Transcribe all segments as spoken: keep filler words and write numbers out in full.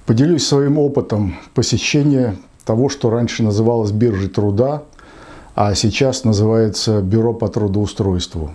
Поделюсь своим опытом посещения того, что раньше называлось биржей труда, а сейчас называется Бюро по трудоустройству.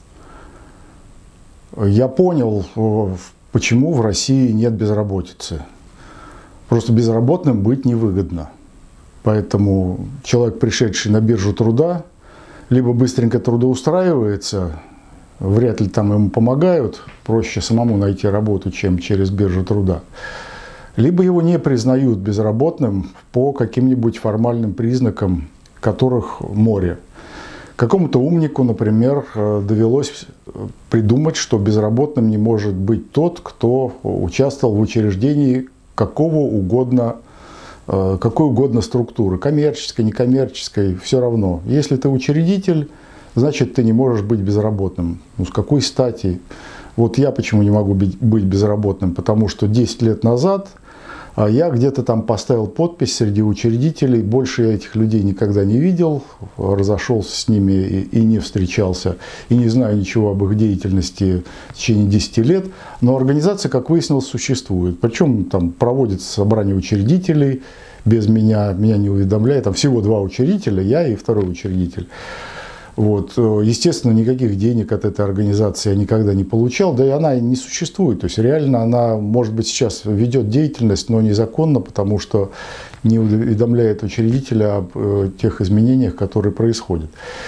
Я понял, почему в России нет безработицы. Просто безработным быть невыгодно. Поэтому человек, пришедший на биржу труда, либо быстренько трудоустраивается, вряд ли там ему помогают, проще самому найти работу, чем через биржу труда, либо его не признают безработным по каким-нибудь формальным признакам, которых море. Какому-то умнику, например, довелось придумать, что безработным не может быть тот, кто участвовал в учреждении какого угодно, какой угодно структуры, коммерческой, некоммерческой, все равно. Если ты учредитель, значит, ты не можешь быть безработным. Ну, с какой стати? Вот я почему не могу быть безработным? Потому что десять лет назад я где-то там поставил подпись среди учредителей. Больше я этих людей никогда не видел, разошелся с ними и, и не встречался. И не знаю ничего об их деятельности в течение десяти лет. Но организация, как выяснилось, существует. Причем там проводится собрание учредителей без меня, меня не уведомляет. Там всего два учредителя, я и второй учредитель. Вот. Естественно, никаких денег от этой организации я никогда не получал, да и она не существует. То есть реально она, может быть, сейчас ведет деятельность, но незаконно, потому что не уведомляет учредителя об тех изменениях, которые происходят.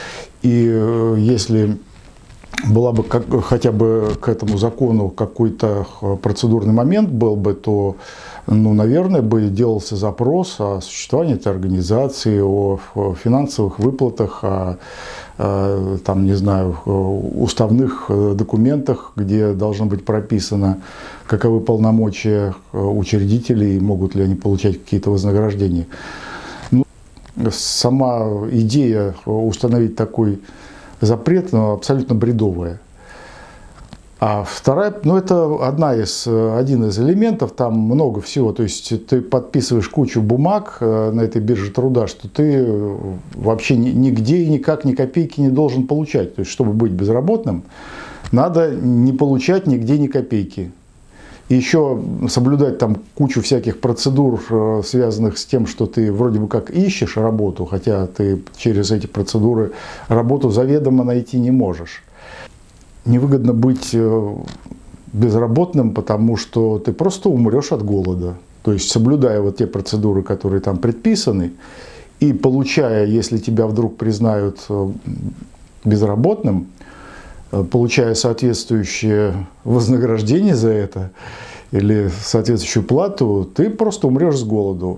И если была бы как, хотя бы к этому закону какой-то процедурный момент был бы, то, ну, наверное, бы делался запрос о существовании этой организации, о финансовых выплатах, о, там, не знаю, уставных документах, где должно быть прописано, каковы полномочия учредителей, могут ли они получать какие-то вознаграждения. Ну, сама идея установить такой запрет, ну, абсолютно бредовая. А вторая, ну, это одна из, один из элементов, там много всего. То есть ты подписываешь кучу бумаг на этой бирже труда, что ты вообще нигде и никак ни копейки не должен получать. То есть, чтобы быть безработным, надо не получать нигде ни копейки. И еще соблюдать там кучу всяких процедур, связанных с тем, что ты вроде бы как ищешь работу, хотя ты через эти процедуры работу заведомо найти не можешь. Невыгодно быть безработным, потому что ты просто умрешь от голода. То есть, соблюдая вот те процедуры, которые там предписаны, и получая, если тебя вдруг признают безработным, получая соответствующее вознаграждение за это или соответствующую плату, ты просто умрешь с голоду.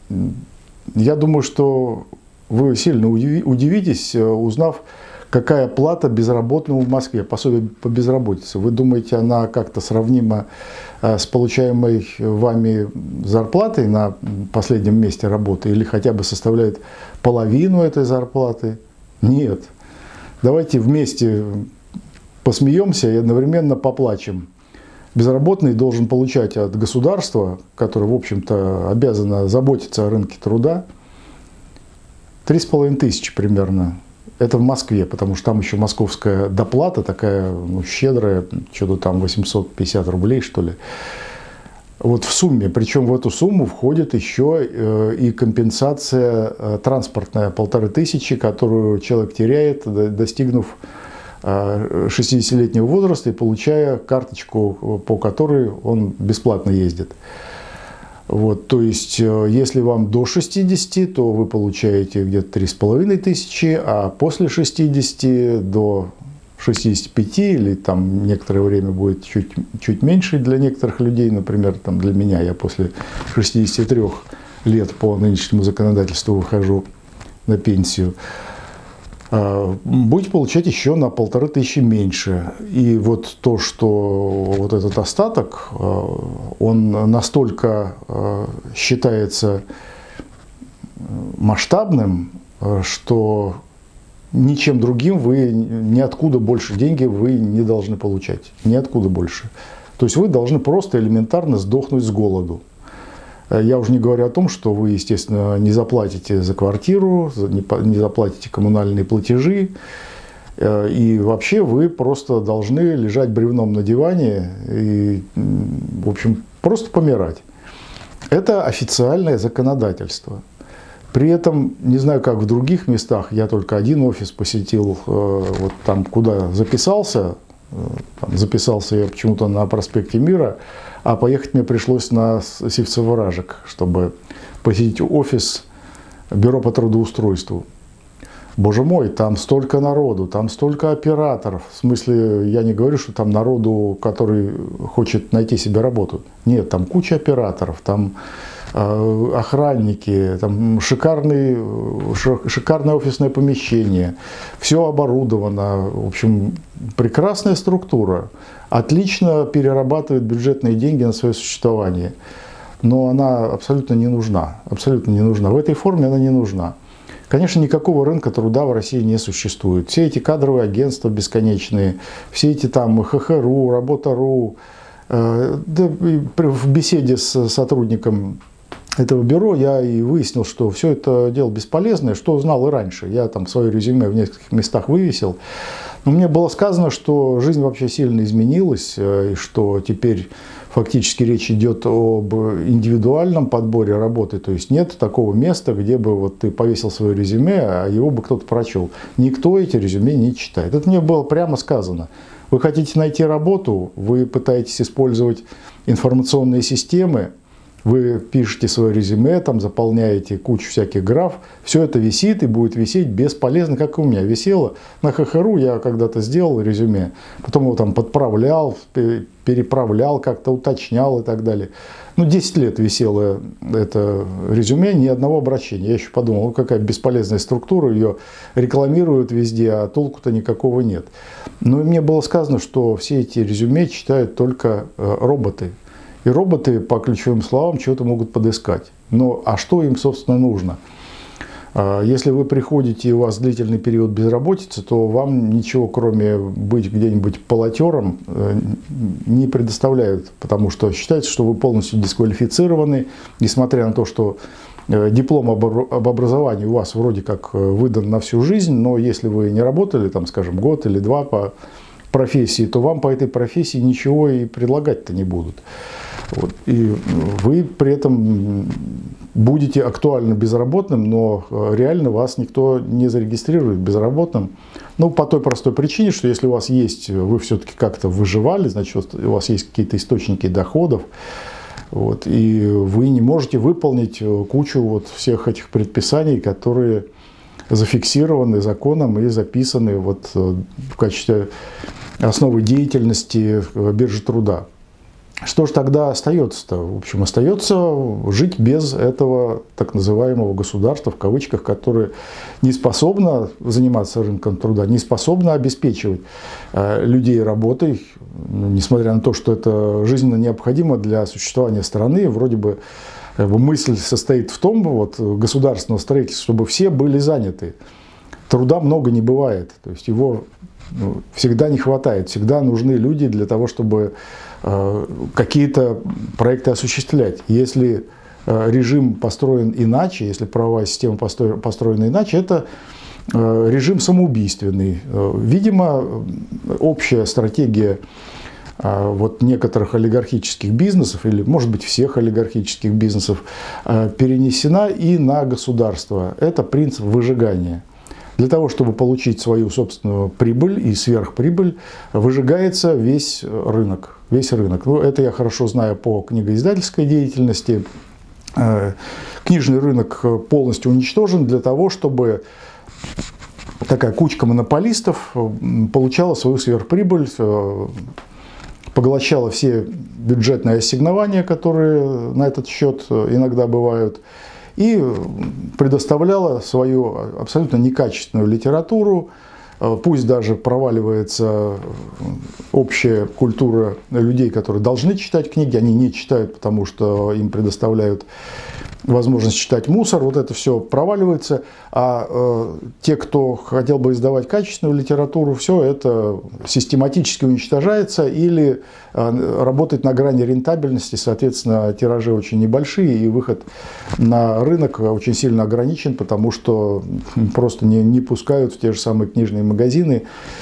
Я думаю, что вы сильно удивитесь, узнав, какая плата безработному в Москве, пособие по безработице. Вы думаете, она как-то сравнима с получаемой вами зарплатой на последнем месте работы или хотя бы составляет половину этой зарплаты? Нет. Давайте вместе посмеемся и одновременно поплачем. Безработный должен получать от государства, которое, в общем-то, обязано заботиться о рынке труда, три с половиной тысячи примерно. Это в Москве, потому что там еще московская доплата такая, ну, щедрая, что-то там восемьсот пятьдесят рублей, что ли. Вот в сумме, причем в эту сумму входит еще и компенсация транспортная полторы тысячи, которую человек теряет, достигнув шестидесятилетнего возраста и получая карточку, по которой он бесплатно ездит. Вот, то есть, если вам до шестидесяти, то вы получаете где-то три с половиной тысячи, а после шестидесяти до шестидесяти пяти, или там некоторое время будет чуть, чуть меньше для некоторых людей, например, там для меня, я после шестидесяти трёх лет по нынешнему законодательству выхожу на пенсию, будете получать еще на полторы тысячи меньше. И вот то, что вот этот остаток, он настолько считается масштабным, что ничем другим вы ниоткуда больше деньги вы не должны получать. Ниоткуда больше. То есть вы должны просто элементарно сдохнуть с голоду. Я уже не говорю о том, что вы, естественно, не заплатите за квартиру, не заплатите коммунальные платежи. И вообще вы просто должны лежать бревном на диване и, в общем, просто помирать. Это официальное законодательство. При этом, не знаю, как в других местах, я только один офис посетил, вот там, куда записался, там записался я почему-то на проспекте Мира, а поехать мне пришлось на Сивцево-Ражек, чтобы посетить офис Бюро по трудоустройству. Боже мой, там столько народу, там столько операторов. В смысле, я не говорю, что там народу, который хочет найти себе работу. Нет, там куча операторов, там э, охранники, там шикарный, шикарное офисное помещение. Все оборудовано. В общем, прекрасная структура. Отлично перерабатывает бюджетные деньги на свое существование. Но она абсолютно не нужна. Абсолютно не нужна. В этой форме она не нужна. Конечно, никакого рынка труда в России не существует. Все эти кадровые агентства бесконечные, все эти там ХХРУ, Работа.ру. Э, да, в беседе с сотрудником этого бюро я и выяснил, что все это дело бесполезное, что знал и раньше. Я там свое резюме в нескольких местах вывесил. Но мне было сказано, что жизнь вообще сильно изменилась, и что теперь фактически речь идет об индивидуальном подборе работы. То есть нет такого места, где бы вот ты повесил свое резюме, а его бы кто-то прочел. Никто эти резюме не читает. Это мне было прямо сказано. Вы хотите найти работу, вы пытаетесь использовать информационные системы, вы пишете свое резюме, там заполняете кучу всяких граф, все это висит и будет висеть бесполезно, как и у меня висело. На ХХРУ я когда-то сделал резюме, потом его там подправлял, переправлял, как-то уточнял и так далее. Ну, десять лет висело это резюме, ни одного обращения. Я еще подумал, ну какая бесполезная структура, ее рекламируют везде, а толку-то никакого нет. Но мне было сказано, что все эти резюме читают только роботы. И роботы по ключевым словам чего-то могут подыскать. Но а что им, собственно, нужно? Если вы приходите и у вас длительный период безработицы, то вам ничего, кроме быть где-нибудь полотером, не предоставляют, потому что считается, что вы полностью дисквалифицированы, несмотря на то, что диплом об образовании у вас вроде как выдан на всю жизнь, но если вы не работали, там, скажем, год или два по профессии, то вам по этой профессии ничего и предлагать-то не будут. Вот. И вы при этом будете актуально безработным, но реально вас никто не зарегистрирует безработным. Ну, по той простой причине, что если у вас есть, вы все-таки как-то выживали, значит, у вас есть какие-то источники доходов, вот, и вы не можете выполнить кучу вот всех этих предписаний, которые зафиксированы законом и записаны вот в качестве основы деятельности биржи труда. Что же тогда остается-то? В общем, остается жить без этого так называемого государства, в кавычках, которое не способно заниматься рынком труда, не способно обеспечивать э, людей работой, несмотря на то, что это жизненно необходимо для существования страны. Вроде бы как бы мысль состоит в том, вот, государственного строительства, чтобы все были заняты. Труда много не бывает, то есть его ну, всегда не хватает, всегда нужны люди для того, чтобы э, какие-то проекты осуществлять. Если э, режим построен иначе, если правовая система постро, построена иначе, это э, режим самоубийственный. Э, видимо, общая стратегия э, вот некоторых олигархических бизнесов, или, может быть, всех олигархических бизнесов, э, перенесена и на государство. Это принцип выжигания. Для того, чтобы получить свою собственную прибыль и сверхприбыль, выжигается весь рынок. Весь рынок. Ну, это я хорошо знаю по книгоиздательской деятельности. Книжный рынок полностью уничтожен для того, чтобы такая кучка монополистов получала свою сверхприбыль, поглощала все бюджетные ассигнования, которые на этот счет иногда бывают, и предоставляла свою абсолютно некачественную литературу, пусть даже проваливается общая культура людей, которые должны читать книги, они не читают, потому что им предоставляют возможность читать мусор, вот это все проваливается, а э, те, кто хотел бы издавать качественную литературу, все это систематически уничтожается или э, работает на грани рентабельности, соответственно, тиражи очень небольшие, и выход на рынок очень сильно ограничен, потому что просто не, не пускают в те же самые книжные магазины.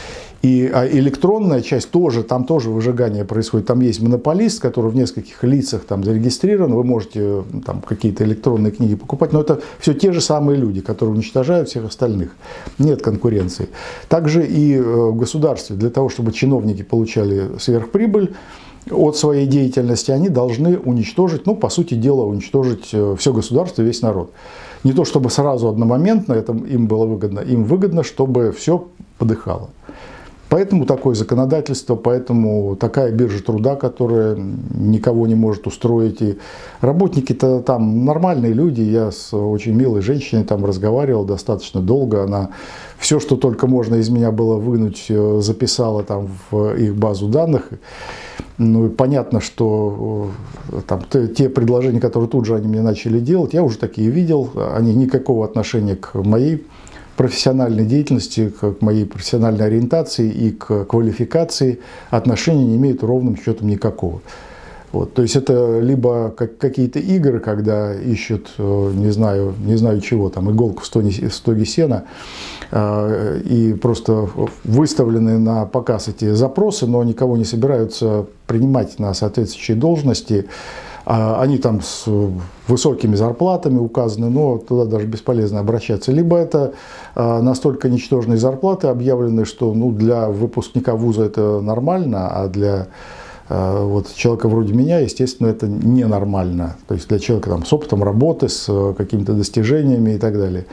И а электронная часть тоже, там тоже выжигание происходит. Там есть монополист, который в нескольких лицах там зарегистрирован. Вы можете там какие-то электронные книги покупать, но это все те же самые люди, которые уничтожают всех остальных. Нет конкуренции. Также и в государстве для того, чтобы чиновники получали сверхприбыль от своей деятельности, они должны уничтожить, ну, по сути дела, уничтожить все государство, весь народ. Не то, чтобы сразу одномоментно это им было выгодно, им выгодно, чтобы все подыхало. Поэтому такое законодательство, поэтому такая биржа труда, которая никого не может устроить. И работники-то там нормальные люди. Я с очень милой женщиной там разговаривал достаточно долго. Она все, что только можно из меня было вынуть, записала там в их базу данных. Ну и понятно, что там, те предложения, которые тут же они мне начали делать, я уже такие видел. Они никакого отношения к моей профессиональной деятельности, к моей профессиональной ориентации и к квалификации отношения не имеют ровным счетом никакого. Вот, то есть это либо как какие-то игры, когда ищут, не знаю, не знаю чего, там иголку в стоге, в стоге сена, э, и просто выставлены на показ эти запросы, но никого не собираются принимать на соответствующие должности. Они там с высокими зарплатами указаны, но туда даже бесполезно обращаться. Либо это настолько ничтожные зарплаты объявлены, что ну, для выпускника вуза это нормально, а для вот, человека вроде меня, естественно, это ненормально. То есть для человека там, с опытом работы, с какими-то достижениями и так далее.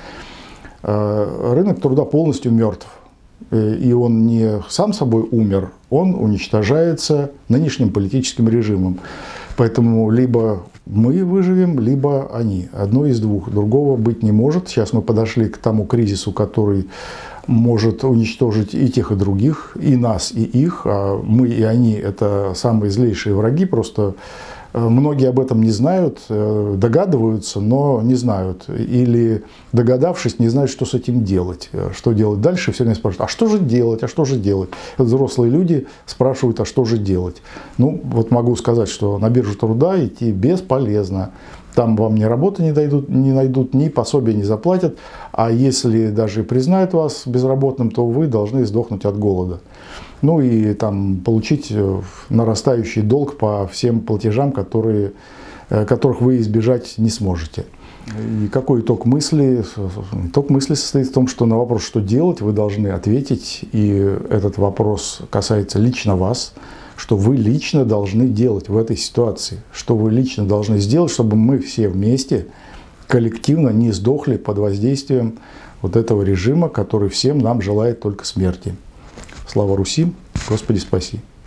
Рынок труда полностью мертв. И он не сам собой умер, он уничтожается нынешним политическим режимом. Поэтому либо мы выживем, либо они. Одно из двух. Другого быть не может. Сейчас мы подошли к тому кризису, который может уничтожить и тех, и других, и нас, и их. А мы и они – это самые злейшие враги. Просто многие об этом не знают, догадываются, но не знают. Или, догадавшись, не знают, что с этим делать. Что делать дальше, все время спрашивают, а что же делать, а что же делать? Взрослые люди спрашивают, а что же делать? Ну, вот могу сказать, что на биржу труда идти бесполезно. Там вам ни работы не, дойдут, не найдут, ни пособия не заплатят. А если даже признают вас безработным, то вы должны сдохнуть от голода. Ну и там получить нарастающий долг по всем платежам, которые, которых вы избежать не сможете. И какой итог мысли? Итог мысли состоит в том, что на вопрос, что делать, вы должны ответить. И этот вопрос касается лично вас. Что вы лично должны делать в этой ситуации. Что вы лично должны сделать, чтобы мы все вместе, коллективно не сдохли под воздействием вот этого режима, который всем нам желает только смерти. Слава Руси! Господи спаси!